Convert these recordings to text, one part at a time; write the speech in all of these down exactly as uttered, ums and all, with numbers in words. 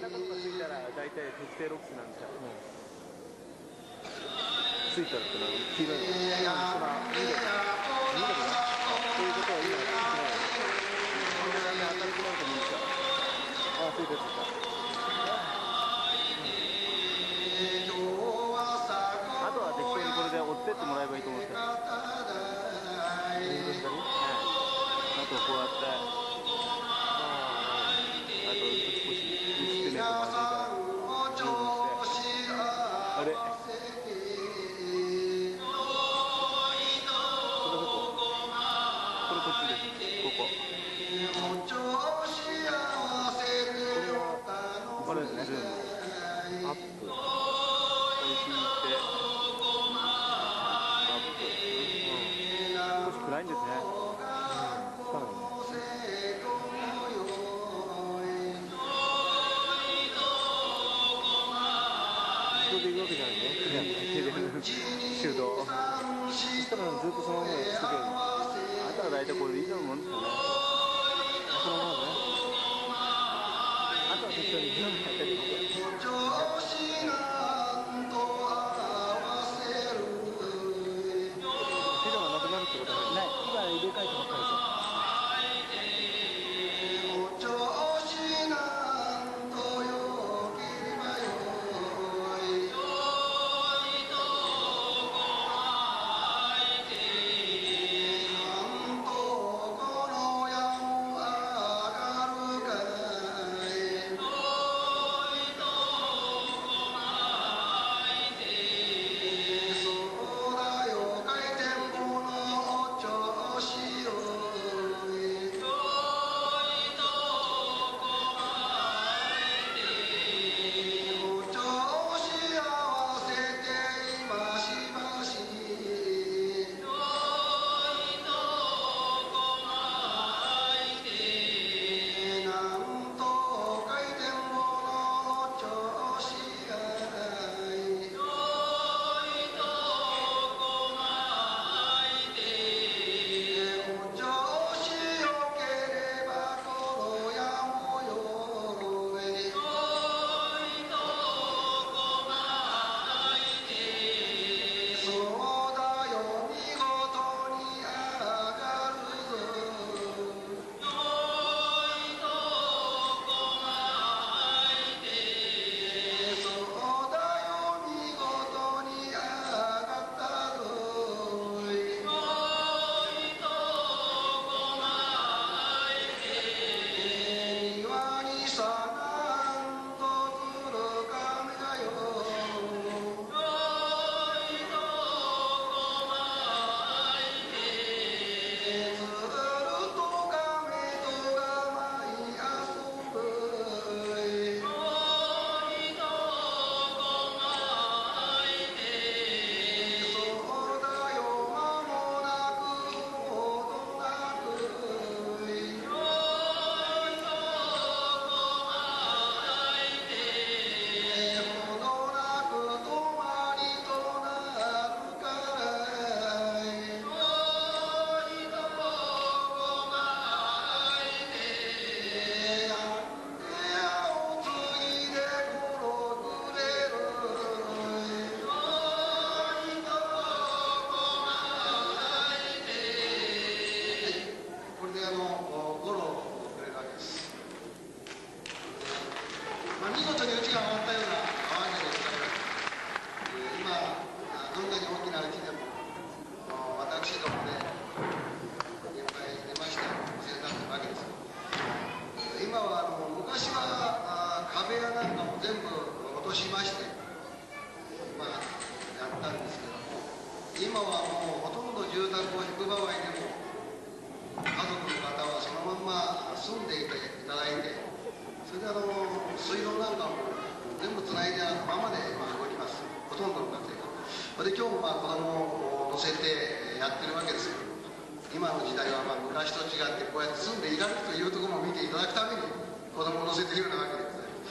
ん中とかついたら大体特定ロックなんですよ。ついたらってのは黄色いの。その緑。緑かな。そういうことは今やってない。こんな明るくなると思うんですよ。ああ、ついたついた。あとは適当にこれで追ってってもらえばいいと思うんですよ。あとこうやって、あと少し薄くねとかでいいから、あれこれどこ？これこっちです。ここ。これは、これズーム。アップ。これ引いて、アップ。うん。少し暗いんですね。うん。かなりね。手でいくわけじゃないね。手で手動。そしたらずっとそのままでつける。あとは大体これでいいと思うんですよね。そのままでね。あとは適当にズームやったりとか。手がなくなるってことはない。今入れ替えたばっかりですよ。 今はもうほとんど住宅を引く場合でも家族の方はそのまま住んでいただいて、それであの水道なんかも全部つないでままでまあ動きます、ほとんどの家庭が。それで今日もまあ子供を乗せてやってるわけですけど、今の時代はまあ昔と違ってこうやって住んでいられるというところも見ていただくために子供を乗せているようなわけでございます。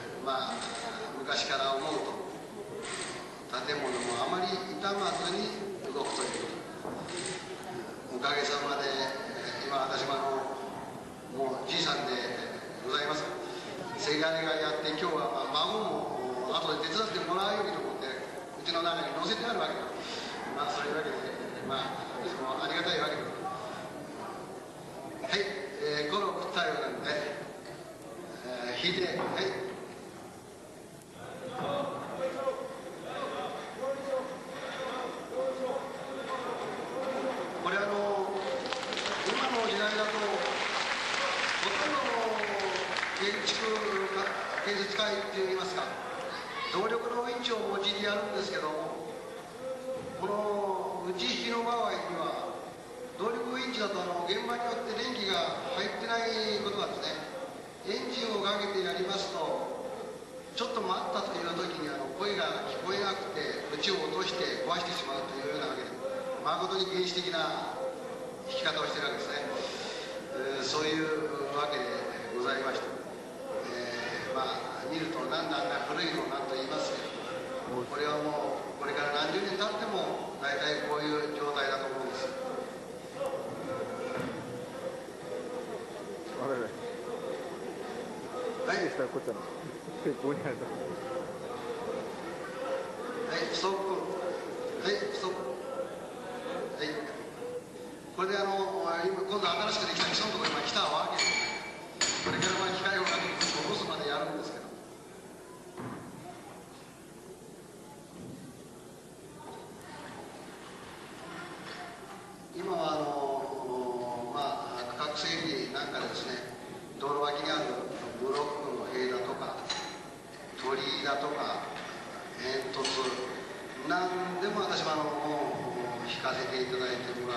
えー、まあ昔から思うと建物もあまり傷まずに動くというおかげさまで今私もあのもうじいさんでございます。 せがれがやって、今日はまあ孫も後で手伝ってもらうようにと思ってうちの中に載せてあるわけです。まあそういうわけで、まあそのありがたいわけです。はい、えー、この食ったようなんで、えー、引いて、はい。これあの今の時代だとほとんどの建築建設会っていいますか、動力のウィンチを用いてやるんですけども、この内引きの場合には動力ウィンチだとあの現場によって電気が入ってないことがですね、エンジンをかけてやりますとちょっと待ったという時にあの声が聞こえなくて内を落として壊してしまうというようなわけで、誠に原始的な弾き方をしているわけですね。えー、そういうわけでございまして、えー、まあ見るとなんだあんな古いのなんと言いますけど、これはもうこれから何十年経っても大体こういう状態だと思うんです。はい、はい、ストップ、はい、ストップ、はい、これであの今今度新しくできた基礎のところに今来たわけですね。これからまあ機械をかけて起こすまでやるんですけど、今はあのまあ区画整理なんかでですね、道路脇にあるブロックの塀だとか鳥居だとか煙突、何でも私はあの引かせていただいてもらって、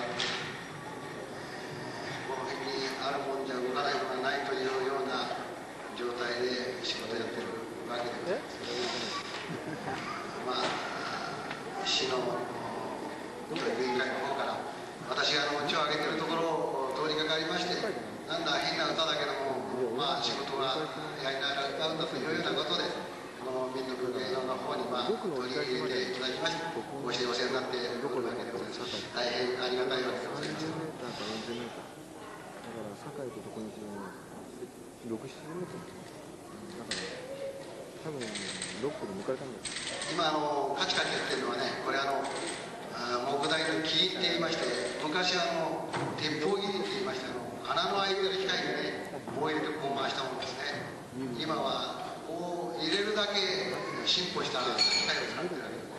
この辺にあるもんじゃ動かないものはないというような状態で仕事やってるわけでございます。まあ市の教育委員会の方から私があのうちを挙げてるところを通りかかりまして、なんだ変な歌だけども、まあ仕事はやりながら歌うんだというようなことで、この民族芸能の方にまあ取り入れていただきまして、こうしてお世話になっておるわけでございます。大変ありがたいわけでございます。だから堺とどこにしろろく、ななじゅうメートルだから多分ろっこで抜かれたんだよ。今あのカチカチやってるのはね、これあの木材の切りって言いまして、昔あの鉄砲切りって言いましてあの穴の開いてる機械にね棒を入れてこう回したもんですね。今はこう入れるだけ進歩した機械を使ってるわけです。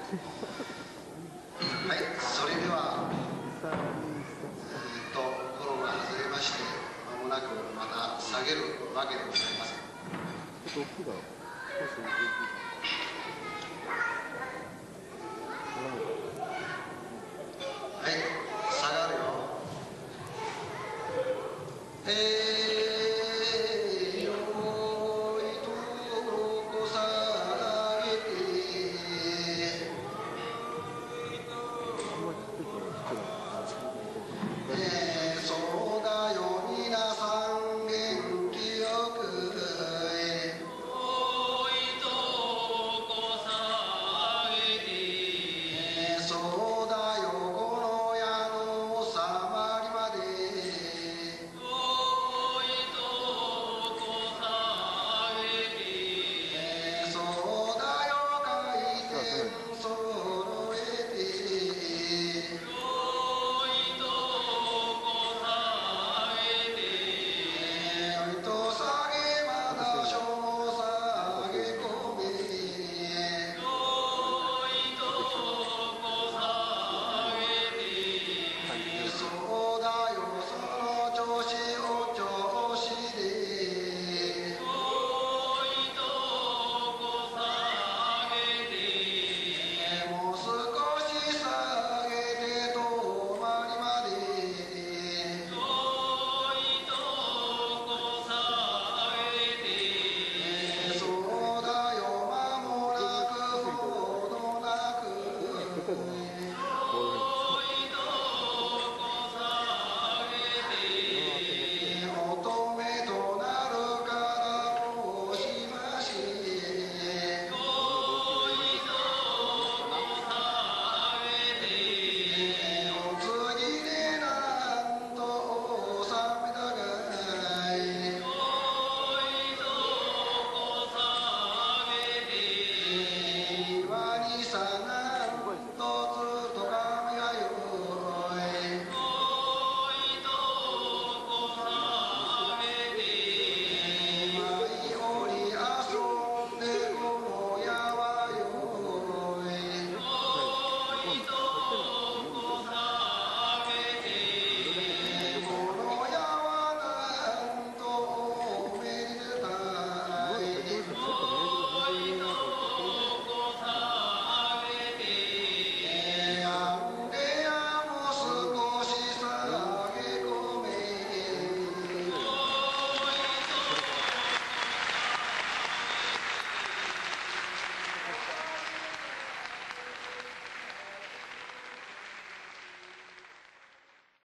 はい、それではえっとコロが外れまして、間もなくまた下げるわけでございます。ちょっと大きいだろう。はい、下がるよ。えー